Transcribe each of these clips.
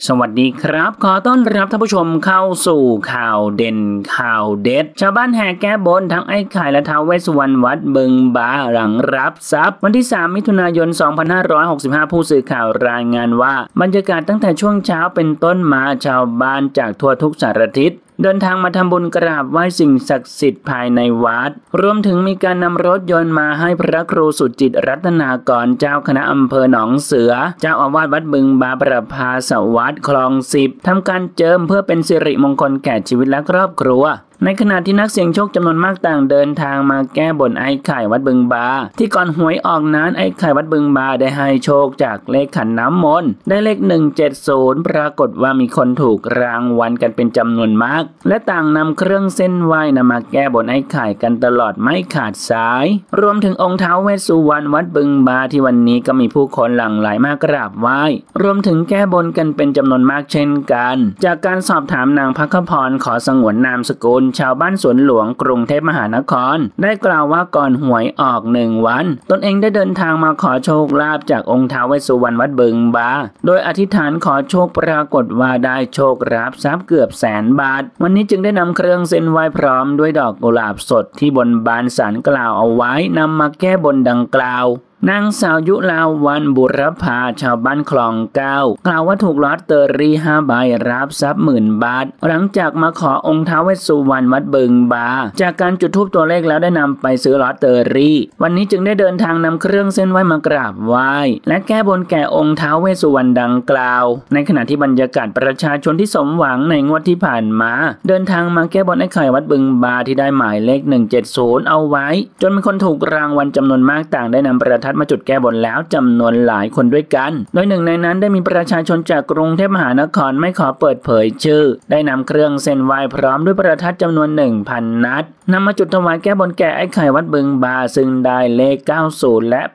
สวัสดีครับขอต้อนรับท่านผู้ชมเข้าสู่ข่าวเด่นข่าวเด็ดชาวบ้านแห่แก้บนทั้งไอ้ไข่และท้าวเวสสุวรรณวัดบึงบาหลังรับทรัพย์วันที่3มิถุนายน2565ผู้สื่อข่าวรายงานว่าบรรยากาศตั้งแต่ช่วงเช้าเป็นต้นมาชาวบ้านจากทั่วทุกสารทิศเดินทางมาทำบุญกราบไหว้สิ่งศักดิ์สิทธิ์ภายในวัดรวมถึงมีการนำรถยนต์มาให้พระครูสุจิตรัตนากรเจ้าคณะอำเภอหนองเสือเจ้าอาวาสวัดบึงบาประภาสวัสดิ์คลอง10ทำการเจิมเพื่อเป็นสิริมงคลแก่ชีวิตและครอบครัวในขณะที่นักเสี่ยงโชคจำนวนมากต่างเดินทางมาแก้บนไอ้ไข่วัดบึงบาที่ก่อนหวยออกนั้นไอ้ไข่วัดบึงบาได้ให้โชคจากเลขขันน้ำมนต์ได้เลข170ปรากฏว่ามีคนถูกรางวัลกันเป็นจำนวนมากและต่างนำเครื่องเส้นไหว้นำมาแก้บนไอ้ไข่กันตลอดไม่ขาดสายรวมถึงองค์ท้าวเวสสุวรรณวัดบึงบาที่วันนี้ก็มีผู้คนหลั่งไหลมากราบไหว้รวมถึงแก้บนกันเป็นจำนวนมากเช่นกันจากการสอบถามนางภัคพรขอสงวนนามสกุลชาวบ้านสวนหลวงกรุงเทพมหานครได้กล่าวว่าก่อนหวยออก1 วันตนเองได้เดินทางมาขอโชคลาภจากองค์ท้าวเวสสุวรรณวัดบึงบาโดยอธิษฐานขอโชคปรากฏว่าได้โชครับทรัพย์เกือบ100,000 บาทวันนี้จึงได้นำเครื่องเส้นไหว้พร้อมด้วยดอกกุหลาบสดที่บนบานศาลกล่าวเอาไว้นำมาแก้บนดังกล่าวนางสาวยุลาวันบุรพาชาวบ้านคลอง9กล่าวว่าถูกลอตเตอรี่5 ใบรับทรัพย์10,000 บาทหลังจากมาขอองค์ท้าวเวสสุวรรณวัดบึงบาจากการจุดธูปตัวเลขแล้วได้นำไปซื้อลอตเตอรี่วันนี้จึงได้เดินทางนำเครื่องเส้นไหว้มากราบไหว้และแก้บนแก่องค์ท้าวเวสสุวรรณดังกล่าวในขณะที่บรรยากาศประชาชนที่สมหวังในงวดที่ผ่านมาเดินทางมาแก้บนไอ้ไข่วัดบึงบาที่ได้หมายเลข170เอาไว้จนมีคนถูกรางวัลจำนวนมากต่างได้นำประทัดมาจุดแก้บนแล้วจำนวนหลายคนด้วยกันโดยหนึ่งในนั้นได้มีประชาชนจากกรุงเทพมหานครไม่ขอเปิดเผยชื่อได้นำเครื่องเส้นไหว้พร้อมด้วยประทัดจำนวน 1,000 นัดนำมาจุดถวายแก้บนแก่ไอ้ไข่วัดบึงบาซึ่งได้เลข90และ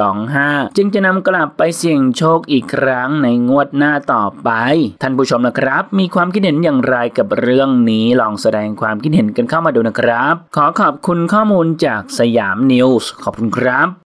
825จึงจะนำกลับไปเสี่ยงโชคอีกครั้งในงวดหน้าต่อไปท่านผู้ชมนะครับมีความคิดเห็นอย่างไรกับเรื่องนี้ลองแสดงความคิดเห็นกันเข้ามาดูนะครับขอขอบคุณข้อมูลจากสยามนิวส์ขอบคุณครับ